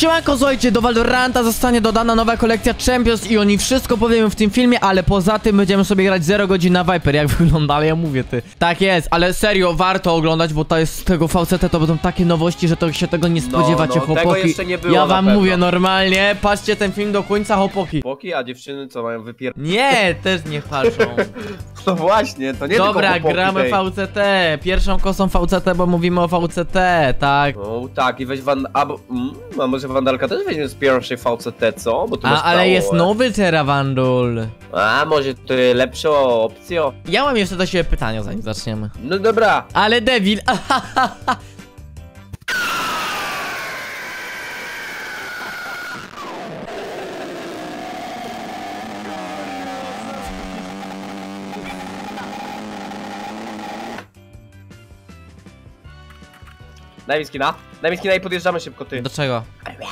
Siemanko, słuchajcie, do Valoranta zostanie dodana nowa kolekcja Champions i oni wszystko powiemy w tym filmie, ale poza tym będziemy sobie grać 0 godzin na Viper, jak wygląda, ale ja mówię ty. Tak jest, ale serio, warto oglądać, bo to jest z tego VCT, to będą takie nowości, że to się tego nie spodziewacie, chłopaki. Tego jeszcze nie było, ja wam mówię normalnie, patrzcie ten film do końca, chłopaki. Chłopaki, a dziewczyny co mają wypier... Nie, też nie patrzą. No właśnie, to nie Dobra, tylko gramy VCT, pierwszą kosą VCT, bo mówimy o VCT, tak. No tak, i weź a może Wandalka też weźmie z pierwszej VCT, co? Bo to ale jest nowy Terawandul. A może to jest lepsza opcja? Ja mam jeszcze do siebie pytania, zanim zaczniemy. No dobra. Ale Devil, Daj mi skina i podjeżdżamy szybko, ty. do czego?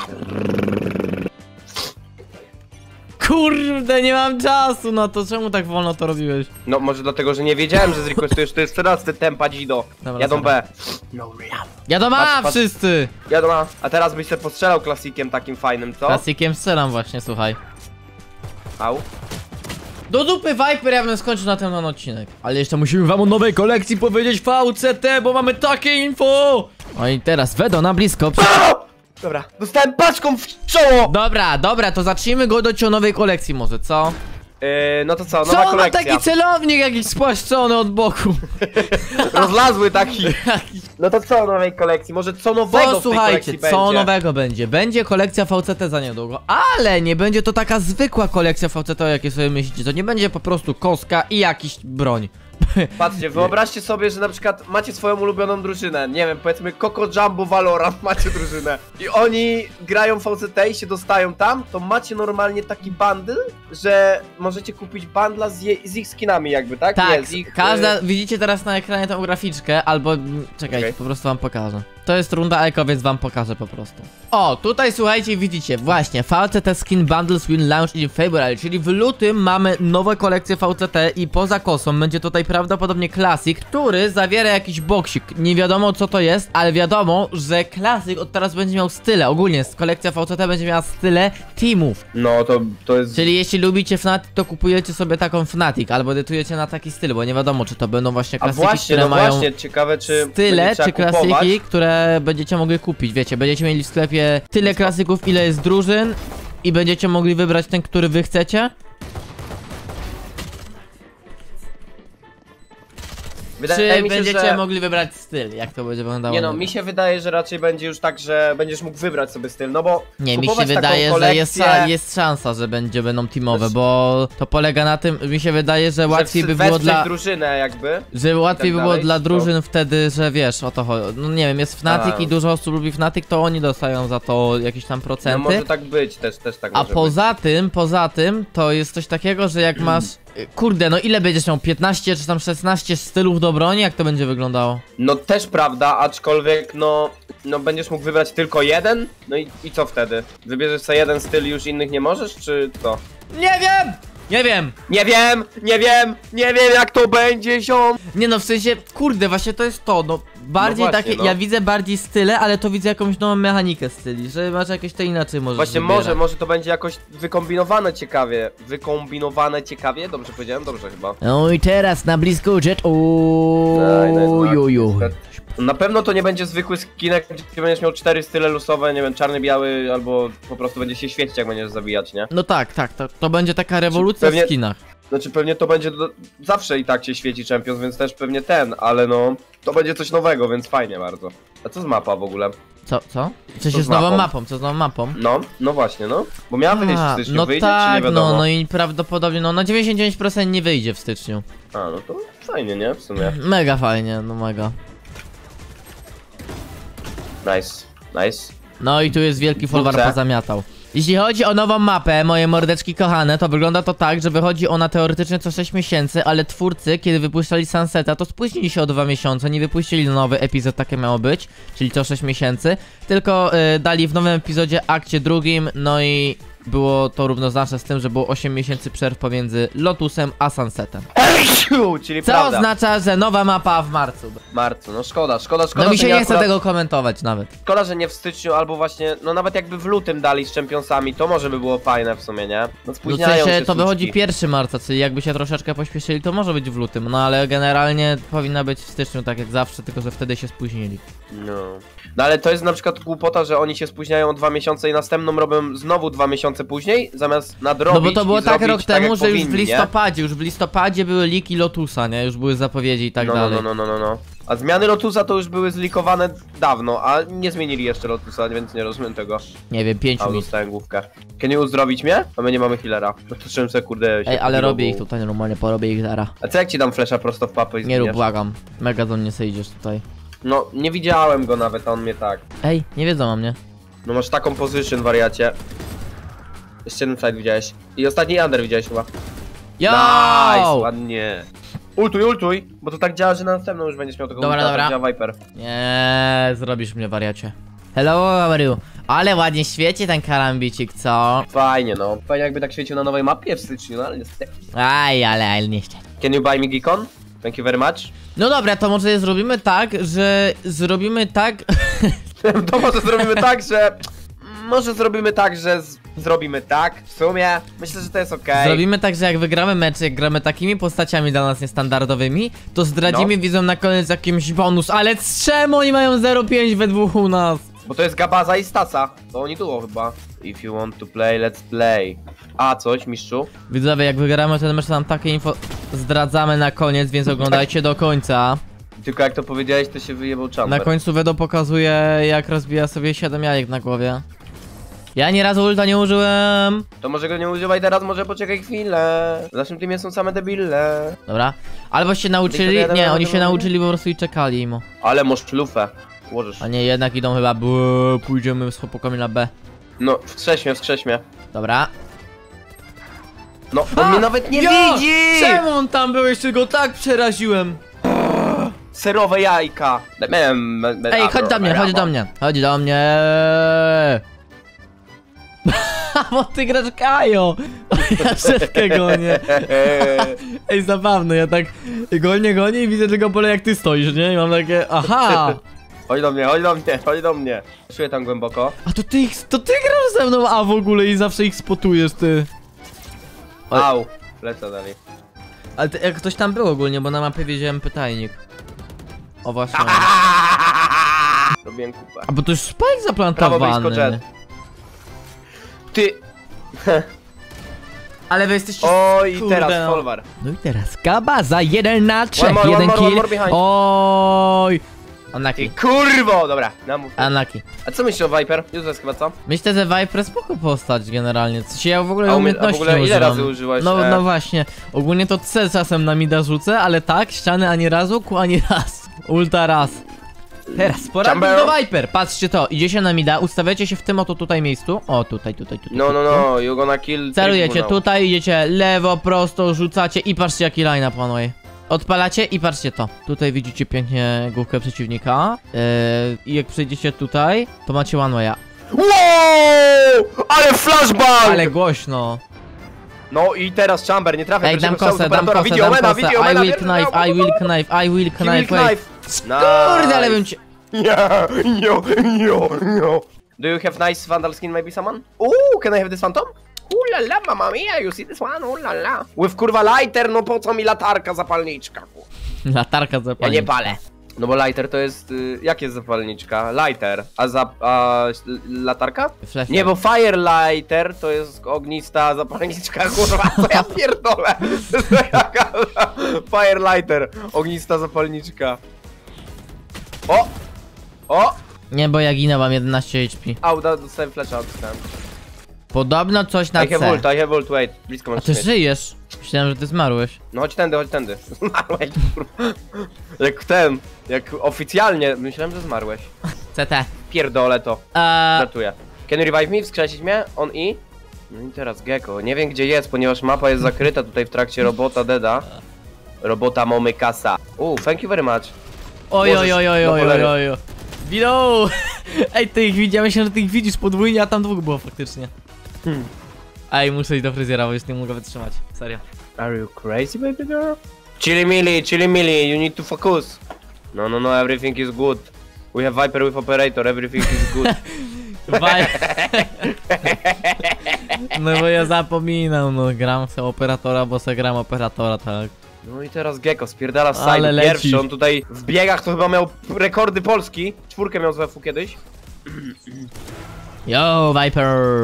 Kurde, nie mam czasu, no to czemu tak wolno to robiłeś? No może dlatego, że nie wiedziałem, że zrequestujesz, to jest teraz ty tempa Dzido. Dobra, Jadą dobra. B. Jadą A Patrz. wszyscy! Jadą A. A teraz byś się postrzelał klasikiem takim fajnym, co? Klasikiem strzelam właśnie, słuchaj. Au. Do dupy Viper, ja bym skończył na ten odcinek. Ale jeszcze musimy wam o nowej kolekcji powiedzieć VCT, bo mamy takie info! No i teraz Wedo na blisko. Dobra, dostałem paczką w czoło! Dobra, to zacznijmy go do nowej kolekcji może, co? No to co, nowa Co, ma kolekcja. taki celownik jakiś spłaszczony od boku. Rozlazły taki. No to co nowej kolekcji? Może co nowego w tej Posłuchajcie, kolekcji co będzie? nowego będzie? Będzie kolekcja VCT za niedługo, ale nie będzie to taka zwykła kolekcja VCT, o jakiej sobie myślicie. To nie będzie po prostu koska i jakiś broń. Patrzcie, wyobraźcie sobie, że na przykład macie swoją ulubioną drużynę. Nie wiem, powiedzmy Coco Jumbo Valorant macie drużynę. I oni grają w VCT i się dostają tam, to macie normalnie taki bundle, że możecie kupić bundla z ich skinami jakby, tak? Tak, Nie, z ich, każda, widzicie teraz na ekranie tą graficzkę, albo, czekajcie, Okej. po prostu wam pokażę. To jest runda eko, więc wam pokażę po prostu. O, tutaj słuchajcie, widzicie, właśnie, VCT Skin Bundles will launch in February, czyli w lutym mamy nowe kolekcje VCT i poza kosą będzie tutaj prawdopodobnie Classic, który zawiera jakiś boksik. Nie wiadomo co to jest, ale wiadomo, że Classic od teraz będzie miał style, ogólnie kolekcja VCT będzie miała style teamów. No to jest... Czyli jeśli lubicie Fnatic, to kupujecie sobie taką Fnatic, albo edytujecie na taki styl, bo nie wiadomo, czy to będą właśnie A klasyki, właśnie, które no mają właśnie, ciekawe czy style, będzie trzeba czy klasyki, kupować. które będziecie mogli kupić. Wiecie, będziecie mieli w sklepie tyle klasyków, ile jest drużyn i będziecie mogli wybrać ten, który wy chcecie. Czy Wydaje mi się, będziecie że... mogli wybrać styl, jak to będzie wyglądało? Nie no, mi się wydaje, że raczej będzie już tak, że będziesz mógł wybrać sobie styl, no bo Nie, mi się kupować taką wydaje, że kolekcję, jest szansa, że będą teamowe, bo to polega na tym, mi się wydaje, że łatwiej by było wesprzeć dla... drużynę jakby. Że łatwiej tak by było dalej, dla to- drużyn wtedy, że wiesz, o to chodzi. No nie wiem, jest Fnatic A. i dużo osób lubi Fnatic, to oni dostają za to jakieś tam No procenty. może tak być, też tak A może być. poza tym, to jest coś takiego, że jak masz... Kurde, no ile będziesz miał? 15 czy tam 16 stylów do broni? Jak to będzie wyglądało? No też prawda, aczkolwiek no będziesz mógł wybrać tylko jeden, no i co wtedy? Wybierzesz sobie jeden styl i już innych nie możesz, czy co? Nie wiem! Nie wiem! Nie wiem jak to będzie, ziom! Nie no, w sensie, kurde, właśnie to jest to, no bardziej No właśnie, takie, no. ja widzę bardziej style, ale to widzę jakąś nową mechanikę styli, że masz jakieś to inaczej możesz Właśnie wybierać. może to będzie jakoś wykombinowane ciekawie, dobrze powiedziałem? Dobrze chyba. No i teraz na blisko jet, Na pewno to nie będzie zwykły skinek, gdzie będziesz miał 4 style losowe, nie wiem, czarny, biały, albo po prostu będzie się świecić jak będziesz zabijać, nie? No tak, to będzie taka rewolucja Pewnie- w skinach. Znaczy pewnie to będzie zawsze i tak się świeci Champions, więc też pewnie ten, ale no to będzie coś nowego, więc fajnie bardzo. A co z mapa w ogóle? Co? W sensie z z nową mapą? mapą, co z nową mapą? No właśnie, no. Bo miała wyjść w styczniu, no wyjdzie czy nie tak, wiadomo? no i prawdopodobnie, no na 99% nie wyjdzie w styczniu. A, no to fajnie, nie? W sumie. Mega fajnie, no mega. Nice. No i tu jest wielki folwar Dwójce. pozamiatał. Jeśli chodzi o nową mapę, moje mordeczki kochane, to wygląda to tak, że wychodzi ona teoretycznie co 6 miesięcy, ale twórcy, kiedy wypuszczali Sunseta, to spóźnili się o 2 miesiące, nie wypuścili nowy epizod, takie miało być, czyli co 6 miesięcy, tylko dali w nowym epizodzie, akcie drugim, no i było to równoznaczne z tym, że było 8 miesięcy przerw pomiędzy Lotusem a Sunsetem. Czyli Co prawda. oznacza, że nowa mapa w marcu. Marcu, no szkoda, No mi się że nie chce akurat... tego komentować nawet. Szkoda, że nie w styczniu, albo właśnie, no nawet jakby w lutym dali z Championsami, to może by było fajne w sumie, nie? No No w spóźniają sensie się to wychodzi suczki. 1 marca, czyli jakby się troszeczkę pośpieszyli, to może być w lutym, no ale generalnie powinna być w styczniu, tak jak zawsze, tylko że wtedy się spóźnili. No ale to jest na przykład głupota, że oni się spóźniają o 2 miesiące i następną robią znowu 2 miesiące później, zamiast nadrobić. No bo to było i tak zrobić rok temu, jak że już powinni, w listopadzie były leaki Lotusa, nie? Już były zapowiedzi i tak dalej. No. A zmiany Lotusa to już były zlikowane dawno, a nie zmienili jeszcze Lotusa, więc nie rozumiem tego. Nie wiem, 5 A minut. dostałem główkę. Can you uzdrowić mnie? A my nie mamy healera. No to czym se kurde się Ej, ale pobiło, robię bo- ich tutaj normalnie, porobię ich zaraz. A co jak ci dam flesza prosto w papę i Nie rób, zginiesz? błagam. Mega do mnie sejdziesz tutaj. No, nie widziałem go nawet, a on mnie tak. Ej, nie wiedzą o mnie. No masz taką position, wariacie. Jeszcze jeden fight widziałeś. I ostatni under widziałeś chyba. Yo! Nice, ładnie. Ultuj, bo to tak działa, że na następną już będziesz miał tego Dobra, ulta, dobra. tak działa Viper. Nie, zrobisz mnie, wariacie. Hello, how are you? Ale ładnie świeci ten karambicik, co? Fajnie no. Fajnie jakby tak świecił na nowej mapie w styczniu, no ale niestety. Ale nie chciałem. Can you buy me Geekon? Thank you very much. No dobra, to może zrobimy tak, że zrobimy tak... To może zrobimy tak, że... Może zrobimy tak, że zrobimy tak. W sumie, myślę, że to jest okej. Zrobimy tak, że jak wygramy mecz, jak gramy takimi postaciami dla nas niestandardowymi, to zdradzimy No. widzom na koniec jakimś bonus, ale czemu oni mają 0,5 we dwóch u nas? Bo to jest Gabaza i Stasa. To oni duo chyba. If you want to play, let's play. A, coś, mistrzu? Widzowie, jak wygramy ten mecz, to nam takie info zdradzamy na koniec, więc oglądajcie do końca. Tylko jak to powiedziałeś, to się wyjebał Na Chamber. końcu Wedo pokazuje, jak rozbija sobie 7 jajek na głowie. Ja ani razu ulta nie użyłem. To może go nie używaj teraz, może poczekaj chwilę. W naszym teamie są same debile. Dobra. Albo się nauczyli, nie, oni się nauczyli po prostu i czekali im. Ale masz lufę. Łożysz. A nie, jednak idą chyba, pójdziemy z chłopakami na B. No, wstrześ mnie. Dobra. No, on mnie nawet nie Jo! widzi! Czemu on tam był? Jeszcze go tak przeraziłem. Serowe jajka. Ej, chodź do mnie, chodź do mnie. Chodź do mnie. Bo ty grasz Kajo. Ja szybkę gonię. Ej, zabawne, ja tak gonię i widzę tylko pole jak ty stoisz, nie? I mam takie, aha. Chodź do mnie. Czuję tam głęboko. A to ty grasz ze mną, a w ogóle i zawsze ich spotujesz, ty. Oj. Au. Lecę dalej. Ale jak ktoś tam był ogólnie, bo na mapie wiedziałem pytajnik. O właśnie. Robiłem kupę. A bo to już Spike Prawo blisko zaplantowany. jet. Ty. Ale wy jesteście... Oj, Kurde, teraz no. Folwar. No i teraz Gabaza, 1 na 3, One more, 1 one more, kill. one more behind. Oj. Ty Unlucky. kurwo! Dobra, namów. Unlucky. A co myślisz o Viper? Useless chyba co? Myślę, że Viper spoko postać generalnie. Co się ja w ogóle A umiejętności w ogóle nie ile używam. razy użyłaś? No właśnie. Ogólnie to C czasem na mida rzucę, ale tak, ściany ani razu, Q ani raz. Ulta raz. Teraz poradnik Chamber. do Viper. Patrzcie to, idziecie na mida, ustawiacie się w tym oto tutaj miejscu. O, tutaj. No, you gonna kill. Celujecie Tribunal. tutaj, idziecie lewo, prosto, rzucacie i patrzcie jaki line panuje. Odpalacie i patrzcie to. Tutaj widzicie pięknie główkę przeciwnika. I jak przejdziecie tutaj, to macie one way'a. Wow! Ale flashbang! Ale głośno. No i teraz Chamber, nie trafia Ej, dam pierwszego kosę, strzału z dam operatora. kosę, Widzi dam Omena, kosę. widzi I Omena, will bierze- knife, I will knife, I will He will knife, wait. Kurde, ale bym cię... No. Do you have nice Vandal skin maybe someone? Ooh, can I have this phantom? Ooh la la, mamma mia, you see this one? Ooh la la. With kurwa lighter, no po co mi latarka zapalniczka? Latarka Ja zapalnie. nie palę. No bo lighter to jest, jak jest zapalniczka? Lighter, a latarka? Flashlight. Nie, bo firelighter to jest ognista zapalniczka, kurwa, co ja pierdolę? Firelighter, ognista zapalniczka. O! O! Nie, bo ja ginę, mam 11 HP. Au, dostałem flasha, dostałem. Podobno coś na I have C. ult, wait. Blisko A masz ty mieć. żyjesz? Myślałem, że ty zmarłeś. No chodź tędy. Zmarłeś, kurwa. Jak oficjalnie, myślałem, że zmarłeś. CT. Pierdolę to. Żartuję. Can you revive me? Wskrzesić mnie? On i? No i teraz Gecko. Nie wiem gdzie jest, ponieważ mapa jest zakryta tutaj w trakcie robota Deda. Robota mamy kasa. Thank you very much. Oj. do cholery. Below! Ej, ty ich widziałeś, że ty ich widzisz podwójnie, a tam dwóch było faktycznie. Ej, muszę iść do fryzjera, bo już nie mogę wytrzymać. Serio. Are you crazy, baby girl? Chili Millie, you need to focus. No, everything is good. We have Viper with operator, everything is good. No bo ja zapominam, no gram se operatora, bo se gram operatora, tak. No i teraz Gecko spierdala z Ale side leci. pierwszy, on tutaj w biegach to chyba miał rekordy Polski. 4 miał z WF-u kiedyś. Yo, Viper!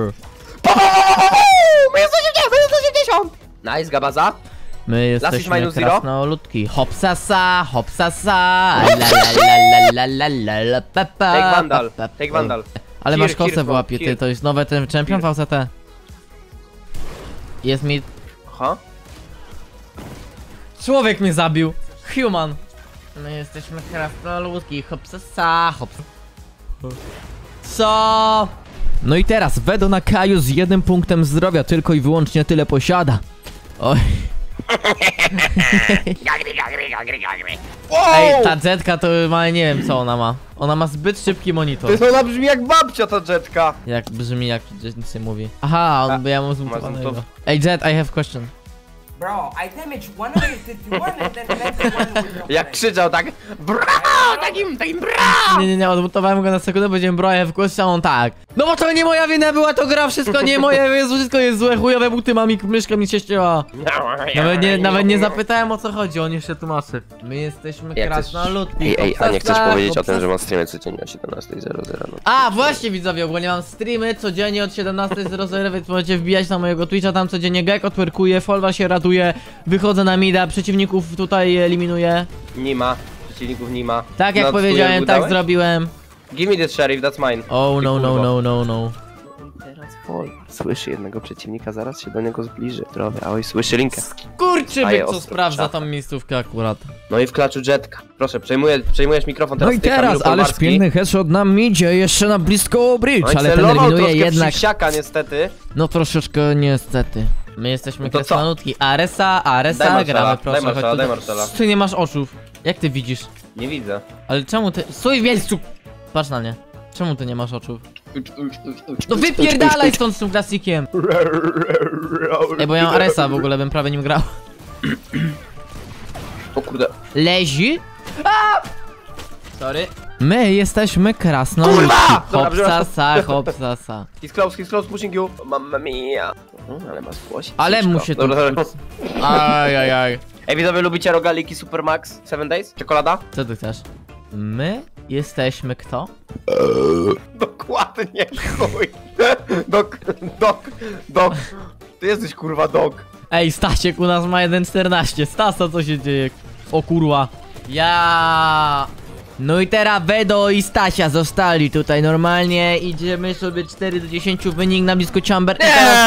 Minus 80! Nice, Gabaza. My Last is jesteśmy minus zero. krasnoludki. Hopsasa, hopsasa. Take Vandal. Ale masz kosę w Smoke, łapie, ty, to jest nowy ten champion w VCT. Jest mi... Aha. Człowiek mnie zabił. Human. My jesteśmy krasnoludki. Hopsasa, hopsasa. Co? No i teraz Wedo na Kaju z 1 punktem zdrowia, tylko i wyłącznie tyle posiada. Oj. Ej, ta jetka to ma, nie wiem co ona ma. Ona ma zbyt szybki monitor. Ona brzmi jak babcia ta jetka. Jak brzmi, jak nic nie mówi. Aha, ja mam zmutowanego. Ej Jet, I have question. Bro, I damaged 151 and then Jak krzyczał tak. Bra! Takim bra! Nie, odmutowałem go na sekundę, powiedziałem bro, I have question, on tak. No bo to nie moja wina była, to gra, wszystko nie moje, wszystko jest złe, chujowe buty mam i myszka mi się ścięła. Nawet nie zapytałem o co chodzi, on jeszcze tłumaczy. My jesteśmy krasnoludki. Ej, a nie chcesz powiedzieć o tym, że mam streamy codziennie o 17:00? No. A, właśnie widzowie, ogólnie mam streamy codziennie od 17:00, więc możecie wbijać na mojego Twitcha, tam codziennie Gecko twerkuje, Folwa się ratuje, wychodzę na mida, przeciwników tutaj eliminuję. Nie ma, przeciwników nie ma. Tak jak powiedziałem, tak zrobiłem. Give me the sheriff, that's mine. Oh no. Teraz Fol słyszy jednego przeciwnika, zaraz się do niego zbliży. Trochę, oj, słyszy linkę. Kurczybyk, co ostro sprawdza czapę. tą miejscówkę akurat. No i w klaczu jetka. Proszę, przejmujesz mikrofon teraz. No i ty, teraz, Kamilu ależ Polwarski. piękny headshot nam idzie, jeszcze na blisko bridge, No i ale ten celował eliminuje troszkę jednak. w siaka, niestety. No troszeczkę niestety. My jesteśmy No to co? krasnoludki. Aresa, Daj gramy, Marcela, proszę, chodź daj tutaj. Marcela. Ty nie masz oczów. Jak ty widzisz? Nie widzę. Ale czemu ty... Stój w miejscu! Patrz na mnie. Czemu ty nie masz oczów? No wypierdalaj stąd z tym klasikiem! Ej, bo ja mam Aresa w ogóle, bym prawie nim grał. O kurde. Lezi? Sorry. My jesteśmy krasnoludki. Kurwa! Dobra, Hopsasa. He's close, pushing you. Mamma mia. Ale masz głos. Ale mu się to... Dobra. Ajajaj. Ej, widzowie, lubicie rogaliki Supermax 7 Days? Czekolada? Co ty chcesz? My jesteśmy kto? Dokładnie, chuj. Dok. Ty jesteś kurwa dok. Ej, Stasiek u nas ma 1.14. Stasa, co się dzieje? O kurwa. Ja. No i teraz Wedo i Stasia zostali tutaj normalnie. Idziemy sobie 4 do 10 wynik na blisko chamber.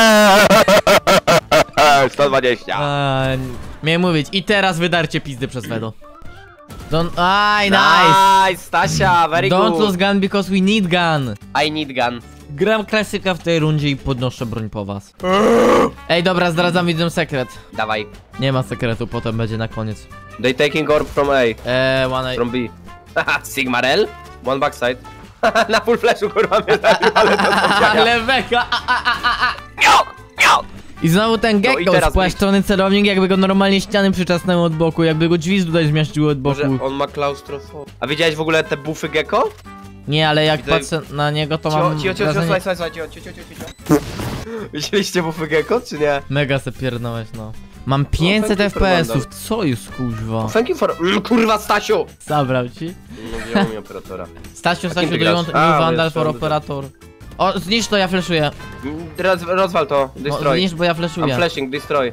120. Miałem mówić. I teraz wydarcie pizdy przez Wedo. Nice. Nice, Stasia, very Don't good. lose gun because we need gun. I need gun. Gram klasyka w tej rundzie i podnoszę broń po was. Ej, dobra, zdradzam widzom sekret. Dawaj. Nie ma sekretu, potem będzie na koniec. They taking orb from A. One A. From B. Haha, Sigmarel? One backside. Na full flashu kurwa mnie zabił, ale to Ale beka! No, I znowu ten i Gecko, teraz spłaszczony celownik, jakby go normalnie ściany przyczasnęły od boku, jakby go drzwi tutaj zmiażdżyły od boku. Może on ma klaustrofobię. A widziałeś w ogóle te bufy Gecko? Nie, ale jak Widzę- patrzę na niego, to mam Cicho, wrażenie... cicho. Widzieliście bufy Gecko, czy nie? Mega se pierdnąłeś, no. Mam 500 thank you for FPS-ów, co jest kuźwa? Thank you for... kurwa, Stasiu! Zabrał ci? No wziął mi operatora. Stasiu, ty do grasz? New A, Vandal wiesz, for to- Operator. O, zniszcz to, ja flashuję. Rozwal to, No, destroy. zniszcz, bo ja I'm flashuję. flashing, destroy.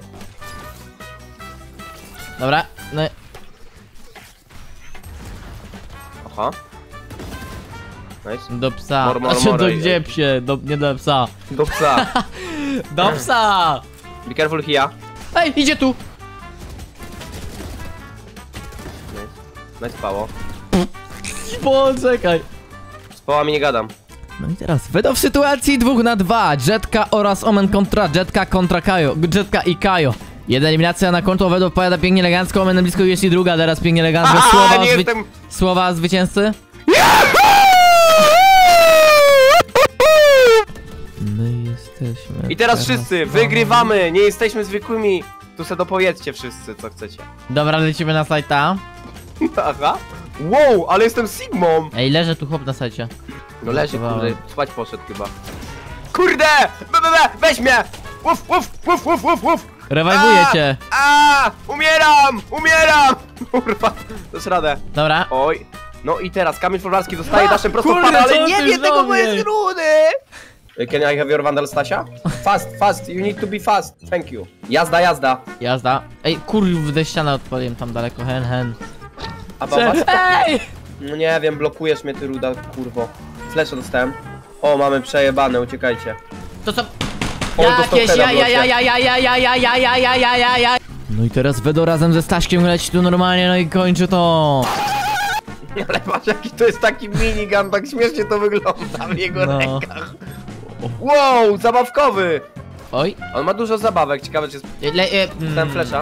Dobra, no. Aha. Nice. Do psa. Mor, Znaczy do ej, gdzie psie, nie do psa. Do psa. Do psa! Be careful here. Ej, idzie tu! Nice pało. Poczekaj. Z pałami nie gadam. No i teraz Wedo w sytuacji 2 na 2. Jetka oraz Omen kontra Jetka kontra Kajo. Jetka i Kajo. Jedna eliminacja na konto, Wedo powiada pięknie elegancko, Omen na blisko jest i druga, teraz pięknie elegancko. Aha, nie jestem... Słowa zwycięzcy? My jesteśmy jesteśmy. I teraz wszyscy, wygrywamy, nie jesteśmy zwykłymi. Tu se dopowiedzcie wszyscy, co chcecie. Dobra, lecimy na sajta. Aha. Wow, ale jestem Sigmą. Ej, leży tu chłop na sajcie. No leży, Wow. kurde, spać poszedł chyba. Kurde! Weź mnie! Uf, uf, uf, uf, uf, uf! Rewajwuję cię. Umieram! Umieram! Kurwa, dasz radę. Dobra. Oj. No i teraz Kamil Forlarski dostaje daszem prosto kurde, pada, ale co nie ty wie tego, bo jest zrobisz? rudy! Can I have your Vandal, Stasia? Fast, you need to be fast. Thank you. Jazda. Jazda. Ej, kurde, ścianę odpaliłem tam daleko, hen. A baba? Ej! No nie wiem, blokujesz mnie ty ruda, kurwo. Flesze dostałem. O, mamy przejebane, uciekajcie. To co? O, dostał Jakieś heada w locie. ja. No i teraz Wedo razem ze Staśkiem leci tu normalnie, no i kończy to. Ale patrz jaki to jest taki minigun, tak śmiesznie to wygląda w jego No. rękach. Wow, zabawkowy! Oj. On ma dużo zabawek, ciekawe czy jest ten flesza.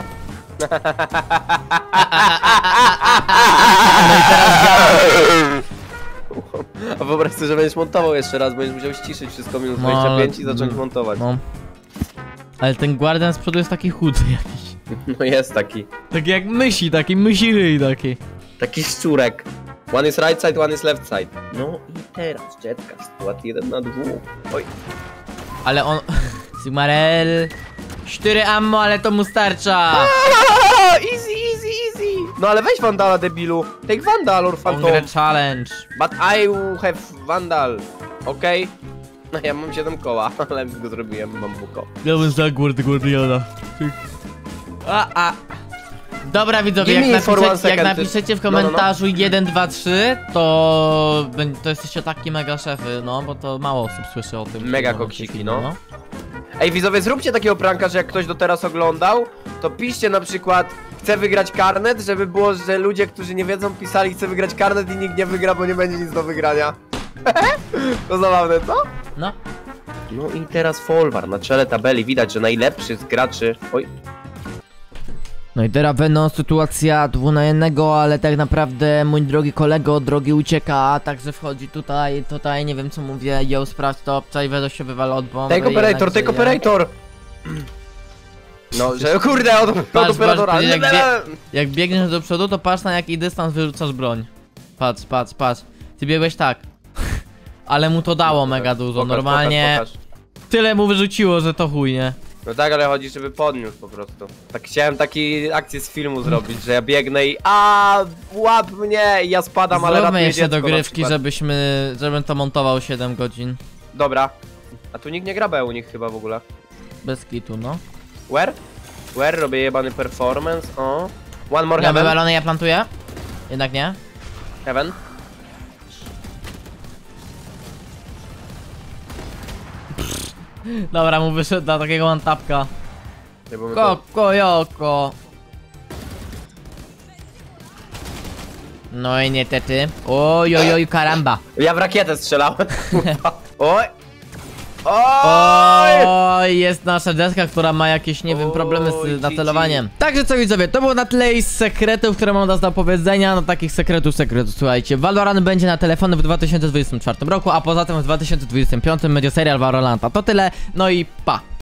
A wyobraź sobie, że będziesz montował jeszcze raz, będziesz musiał ściszyć wszystko minus 25 i zacząć montować. No. Ale ten guardian z przodu jest taki chudy jakiś. No jest taki. Taki jak mysi, taki mysi ryj taki. Taki szczurek. One is right side, one is left side. No i teraz jetka, skład 1 na 2. Oj. Ale on... Sigmarel... 4 ammo, ale to mu starcza. Easy. No ale weź Vandala, debilu. Take Vandal or Phantom. Ongre challenge. But I will have Vandal. Okej? No ja mam 7 koła, ale go zrobiłem, mam buko. Ja bym za Guardiana. Dobra widzowie, Give me for one jak second. napiszecie w komentarzu 1, 2, 3, to jesteście taki mega szefy, no bo to mało osób słyszy o tym. Mega w tym koksiki, momencie, no. Ej widzowie, zróbcie takiego pranka, że jak ktoś do teraz oglądał, to piszcie na przykład chcę wygrać karnet, żeby było, że ludzie, którzy nie wiedzą, pisali chcę wygrać karnet i nikt nie wygra, bo nie będzie nic do wygrania. To zabawne, co? No. No i teraz Folwar, na czele tabeli widać, że najlepszy z graczy... Oj. No i teraz będą sytuacja 2 na 1, ale tak naprawdę mój drogi kolego drogi ucieka, także wchodzi tutaj, nie wiem co mówię, ją sprawdź to, tutaj Wedo się wywala od bomby. Take operator, take operator! No, że kurde, od operatora. Patrz, jak biegniesz do przodu, to patrz na jaki dystans wyrzucasz broń. Patrz. Ty biegłeś tak. Ale mu to dało mega dużo, Pokaż, normalnie pokaż. tyle mu wyrzuciło, że to chuj, nie? No tak, ale chodzi, żeby podniósł po prostu. Tak chciałem taki akcję z filmu zrobić, że ja biegnę i łap mnie i ja spadam, ale Zróbmy ratuję jeszcze dziecko na dogrywki, przykład. żebym to montował 7 godzin. Dobra. A tu nikt nie gra u nich chyba w ogóle. Bez kitu, no. Where? Robię jebany performance, o. One more Ja heaven. wywalony, ja plantuję? Jednak nie? Heaven. Dobra, mu wyszedł na takiego one-tapka. Nie, bo my to- Joko. No i niestety. Oj, karamba. Ja w rakietę strzelałem. Oj. Oj! Oj, jest nasza deska, która ma jakieś, nie wiem, problemy Oj, z nacelowaniem. Także co widzowie, to było na tle z sekretów, które mam do powiedzenia. No takich sekretów, słuchajcie. Valorant będzie na telefony w 2024 roku, a poza tym w 2025 będzie serial Valoranta. To tyle, no i pa.